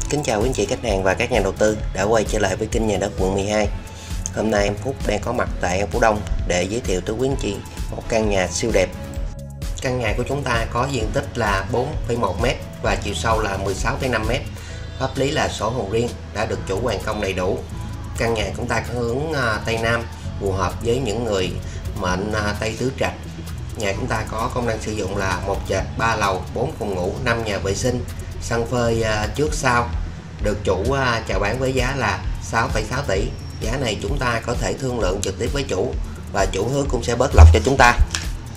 Kính chào quý anh chị khách hàng và các nhà đầu tư đã quay trở lại với kênh Nhà đất quận 12. Hôm nay em Phúc đang có mặt tại An Phú Đông để giới thiệu tới quý anh chị một căn nhà siêu đẹp. Căn nhà của chúng ta có diện tích là 4,1m và chiều sâu là 16,5m. Pháp lý là sổ hồng riêng, đã được chủ hoàn công đầy đủ. Căn nhà chúng ta có hướng Tây Nam, phù hợp với những người mệnh Tây Tứ Trạch. Nhà chúng ta có công năng sử dụng là 1 trệt, 3 lầu, 4 phòng ngủ, 5 nhà vệ sinh, sân phơi trước sau. Được chủ chào bán với giá là 6,6 tỷ. Giá này chúng ta có thể thương lượng trực tiếp với chủ và chủ hứa cũng sẽ bớt lọc cho chúng ta.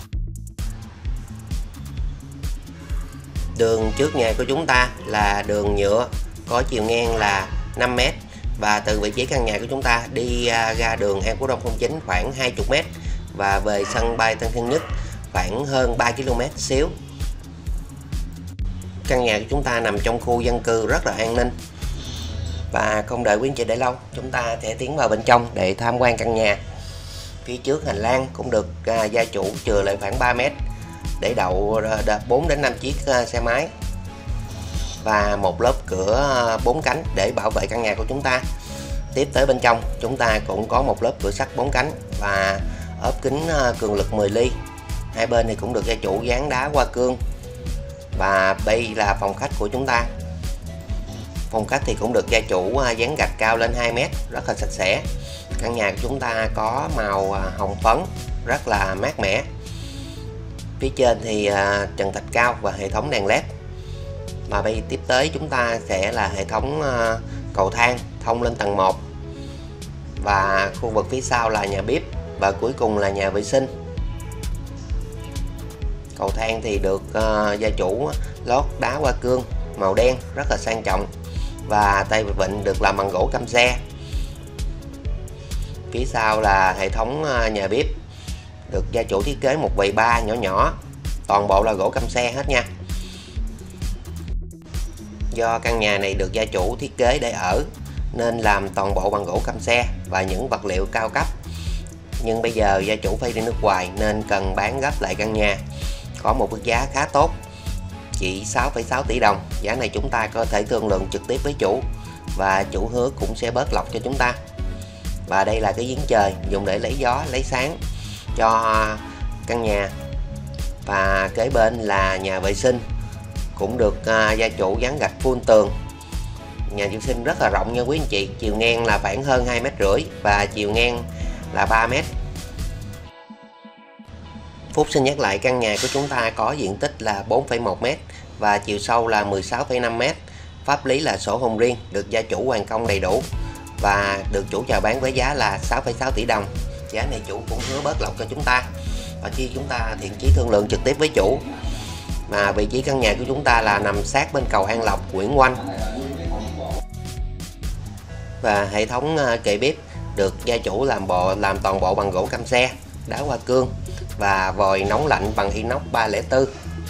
Đường trước nhà của chúng ta là đường nhựa, có chiều ngang là 5m và từ vị trí căn nhà của chúng ta đi ra đường An Phú Đông 09 khoảng 20m và về sân bay Tân Sơn Nhất khoảng hơn 3 km xíu. Căn nhà của chúng ta nằm trong khu dân cư rất là an ninh. Và không đợi quý anh chị để lâu, chúng ta sẽ tiến vào bên trong để tham quan căn nhà. Phía trước hành lang cũng được gia chủ chừa lại khoảng 3m để đậu 4 đến 5 chiếc xe máy và một lớp cửa 4 cánh để bảo vệ căn nhà của chúng ta. Tiếp tới bên trong chúng ta cũng có một lớp cửa sắt 4 cánh và ốp kính cường lực 10 ly. Hai bên thì cũng được gia chủ dán đá hoa cương. Và đây là phòng khách của chúng ta. Phòng khách thì cũng được gia chủ dán gạch cao lên 2m, rất là sạch sẽ. Căn nhà của chúng ta có màu hồng phấn, rất là mát mẻ. Phía trên thì trần thạch cao và hệ thống đèn led. Mà bây tiếp tới chúng ta sẽ là hệ thống cầu thang thông lên tầng 1. Và khu vực phía sau là nhà bếp và cuối cùng là nhà vệ sinh. Cầu thang thì được gia chủ lót đá hoa cương màu đen rất là sang trọng và tay vịn được làm bằng gỗ cam xe. Phía sau là hệ thống nhà bếp, được gia chủ thiết kế một quầy bar nhỏ nhỏ, toàn bộ là gỗ cam xe hết nha. Do căn nhà này được gia chủ thiết kế để ở nên làm toàn bộ bằng gỗ cam xe và những vật liệu cao cấp. Nhưng bây giờ gia chủ phải đi nước ngoài nên cần bán gấp lại căn nhà. Có một mức giá khá tốt, chỉ 6,6 tỷ đồng. Giá này chúng ta có thể thương lượng trực tiếp với chủ và chủ hứa cũng sẽ bớt lọc cho chúng ta. Và đây là cái giếng trời dùng để lấy gió lấy sáng cho căn nhà. Và kế bên là nhà vệ sinh, cũng được gia chủ dán gạch full tường. Nhà vệ sinh rất là rộng nha quý anh chị, chiều ngang là khoảng hơn 2,5 m và chiều ngang là 3m. Phúc xin nhắc lại, căn nhà của chúng ta có diện tích là 4,1m và chiều sâu là 16,5m. Pháp lý là sổ hồng riêng, được gia chủ hoàn công đầy đủ và được chủ chào bán với giá là 6,6 tỷ đồng. Giá này chủ cũng hứa bớt lọc cho chúng ta và khi chúng ta thiện chí thương lượng trực tiếp với chủ. Mà vị trí căn nhà của chúng ta là nằm sát bên cầu An Lộc, Nguyễn Oanh. Và hệ thống kệ bếp được gia chủ làm toàn bộ bằng gỗ cam xe, đá hoa cương và vòi nóng lạnh bằng inox 304.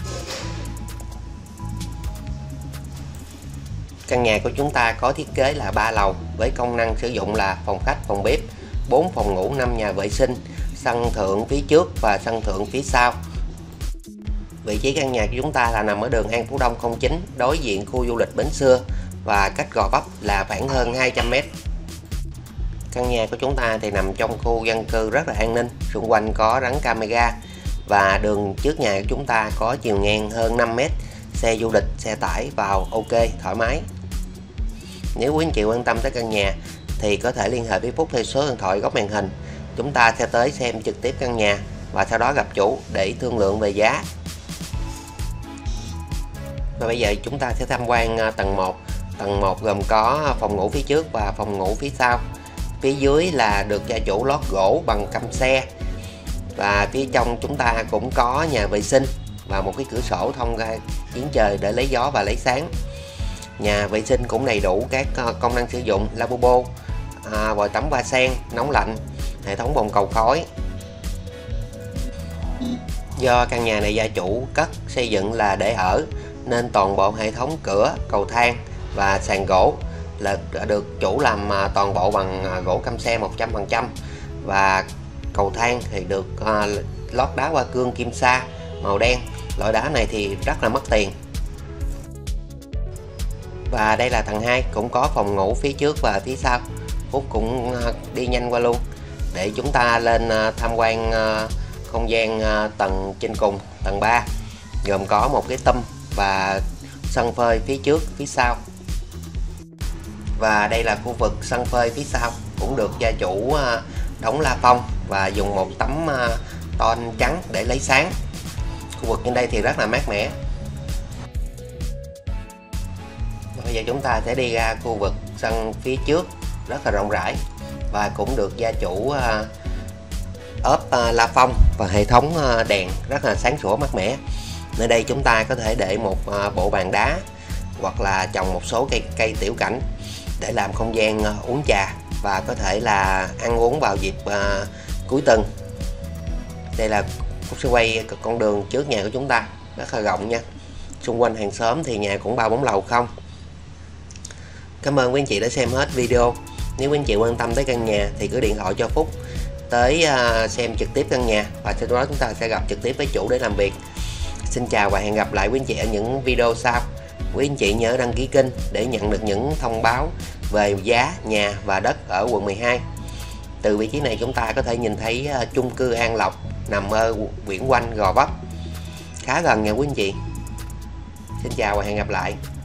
Căn nhà của chúng ta có thiết kế là 3 lầu với công năng sử dụng là phòng khách, phòng bếp, 4 phòng ngủ, 5 nhà vệ sinh, sân thượng phía trước và sân thượng phía sau. Vị trí căn nhà của chúng ta là nằm ở đường An Phú Đông 09, đối diện khu du lịch Bến Xưa và cách Gò Vấp là khoảng hơn 200m. Căn nhà của chúng ta thì nằm trong khu dân cư rất là an ninh, xung quanh có gắn camera và đường trước nhà của chúng ta có chiều ngang hơn 5m, xe du lịch, xe tải vào ok thoải mái. Nếu quý anh chị quan tâm tới căn nhà thì có thể liên hệ với Phúc theo số điện thoại góc màn hình. Chúng ta sẽ tới xem trực tiếp căn nhà và sau đó gặp chủ để thương lượng về giá. Và bây giờ chúng ta sẽ tham quan tầng 1. Tầng 1 gồm có phòng ngủ phía trước và phòng ngủ phía sau. Phía dưới là được gia chủ lót gỗ bằng cam xe. Và phía trong chúng ta cũng có nhà vệ sinh và một cái cửa sổ thông ra giếng trời để lấy gió và lấy sáng. Nhà vệ sinh cũng đầy đủ các công năng sử dụng: lavabo, vòi tắm hoa sen, nóng lạnh, hệ thống bồn cầu khói. Do căn nhà này gia chủ cất xây dựng là để ở nên toàn bộ hệ thống cửa, cầu thang và sàn gỗ là được chủ làm toàn bộ bằng gỗ cam xe 100% và cầu thang thì được lót đá hoa cương kim sa màu đen. Loại đá này thì rất là mất tiền. Và đây là tầng 2, cũng có phòng ngủ phía trước và phía sau. Phúc cũng đi nhanh qua luôn để chúng ta lên tham quan không gian tầng trên cùng, tầng 3, gồm có một cái tum và sân phơi phía trước phía sau. Và đây là khu vực sân phơi phía sau, cũng được gia chủ đóng la phong và dùng một tấm ton trắng để lấy sáng. Khu vực trên đây thì rất là mát mẻ. Bây giờ chúng ta sẽ đi ra khu vực sân phía trước, rất là rộng rãi và cũng được gia chủ ốp la phong và hệ thống đèn rất là sáng sủa mát mẻ. Nơi đây chúng ta có thể để một bộ bàn đá hoặc là trồng một số cây tiểu cảnh để làm không gian uống trà và có thể là ăn uống vào dịp cuối tuần. Đây là Phúc sẽ quay con đường trước nhà của chúng ta, rất là rộng nha. Xung quanh hàng xóm thì nhà cũng 3-4 lầu không. Cảm ơn quý anh chị đã xem hết video. Nếu quý anh chị quan tâm tới căn nhà thì cứ điện thoại cho Phúc tới xem trực tiếp căn nhà, và sau đó chúng ta sẽ gặp trực tiếp với chủ để làm việc. Xin chào và hẹn gặp lại quý anh chị ở những video sau. Quý anh chị nhớ đăng ký kênh để nhận được những thông báo về giá nhà và đất ở quận 12. Từ vị trí này chúng ta có thể nhìn thấy chung cư An Lộc nằm ở Nguyễn Oanh, Gò Vấp, khá gần nha quý anh chị. Xin chào và hẹn gặp lại.